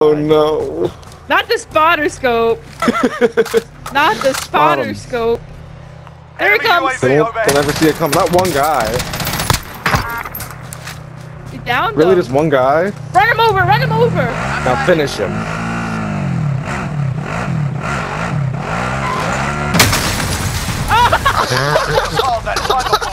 Oh no. Not the spotter scope. Not the spotter scope. There it comes. Don't ever see it come. Not one guy. He downed Really, him. just one guy? Run him over. Run him over. Now finish him. Oh, that